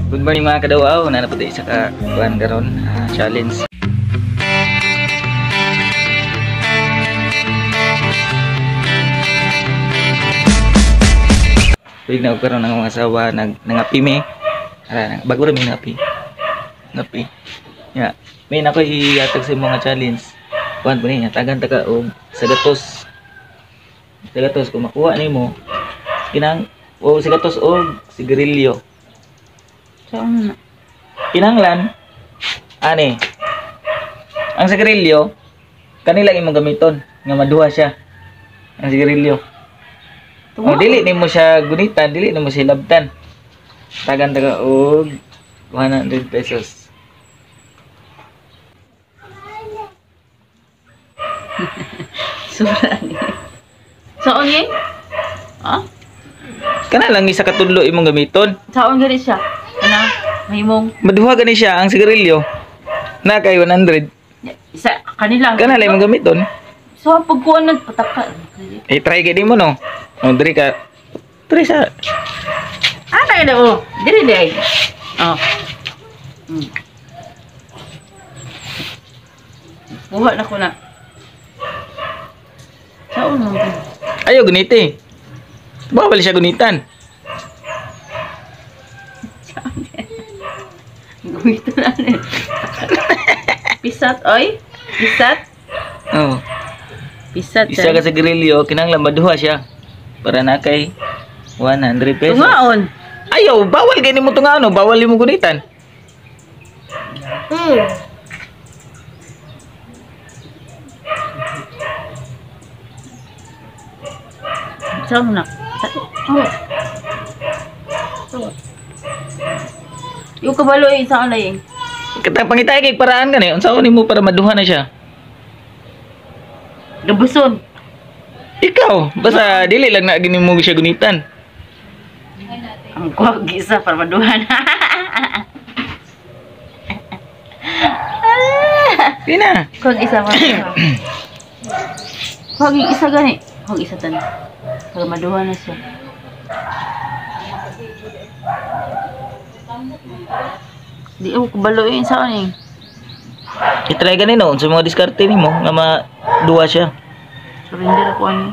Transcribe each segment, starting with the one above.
Good morning mga kadawaw, nanapod isa ka kuan karon challenge. Tuwig na karon ng mga asawa nangapi me. Bago ra mi napi. Napi. Ya, may nako iatag sa mga challenge. Kuan po niya tagan taga og sagatos. Sagatos kung makuha nimo kinang o sagatos og sigarilyo. Saan na? Kinanglan ani ang sigarilyo kanila imong gamiton nga maduha siya ang sigarilyo. O dili nimo siya gunitan, dili nimo siya labtan. Tagan taga og 100 pesos. Sobra ni. Saan yun? Ha? Kana lang isa ka tudlo imong gamiton. Saan gani siya? Ano? Mahimong. Maduha gani siya ang sigarilyo. Na kay 100. Isa, kanila. Kana lang imong gamiton. So, pagkuhan nagpataka. Try gani mo no. O diri ka. Try sa. Ano yun o? Dili di. Oh. Buhat na ko na. Saan mo? Ayo guniti. Bawal siya gunitan. Gumito na rin. Pisat, oy? Pisat? Oh. Pisat, Isa ka sa grilyo, kinanglan maduha siya. Para na kay 100 pesos. Tungaon. Ayaw, bawal gani mo tungaon, bawal mo gunitan. Saan na? Oh. Yung kabalo eh, saan na yun? Katang pangitay kay paraan gani, unsaon nimo para maduha na siya? Gabuson. Ikaw, basta dili lang na gini mo siya gunitan. Ang kuwag isa para maduhan. Pina. Kuwag isa para maduhan. Kuwag isa gani. Kuwag isa tan. Para maduhan na siya. Di ako kabalo yun saan eh. I-try gani no, sa mga diskarte nimo nga maduha siya. Surrender ako ano.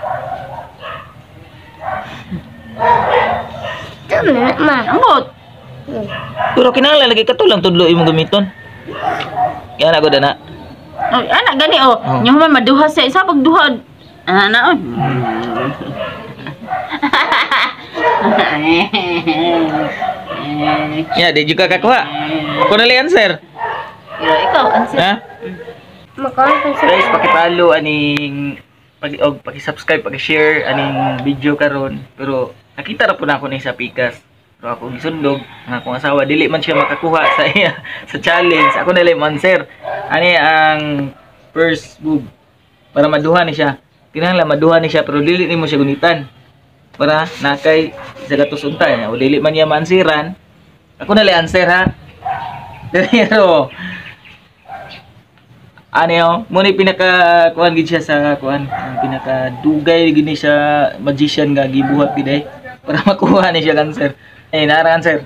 Tama man. Ambot. Pero kinahanglan lagi katulang tudlo imong gamiton. Yan ako dana. Oh, anak gani oh. Oh. Nya man maduha siya isa pagduha. Ana oh. Ya, di juga kakuha. Ako na lang answer. Ikaw answer. Ha? Makaon sa Guys, pakipalo aning paki-subscribe, paki-share aning video karon. Pero nakita ra po na ako ni sa Pikas. Pero ako gisundog nga akong asawa dili man siya makakuha sa iya sa challenge. Ako na lang answer. Ani ang first move para maduha ni siya. Kinahanglan maduha ni siya pero dili nimo siya gunitan. Para nakay sa gatos untay o dili man niya mansiran. Ako na lang answer ha. Pero ano muna pinaka kuan gid siya sa kuan ang pinaka dugay gini siya magician nga gibuhat gid para makuha ni siya answer. Nara answer.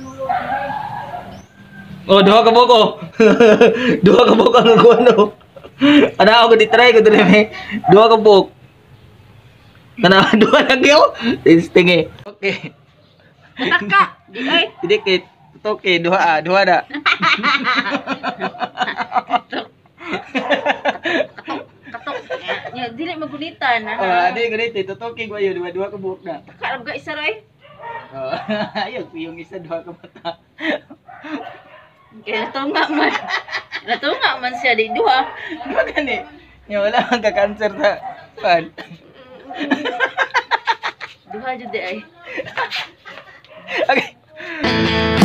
Oh, duha ka buko. Duha ka buko ang kuan no. Ana ako di-try ko dire duha ka buko. Kana duha lagi oh. Tingi. Okay. Taka. Di ay. Dikit. Okay, duha na. Katok. Ya dili magunitan ha. Di ganito, tutukin ko yun, duha ka buhok na. Karab ga isa roy. Ayun, yung isa duha ka mata. Kaya natunga man siya di duha. Duha gani. Yung wala kang ka-cancer sa fan. Duha jud di ay. Okay.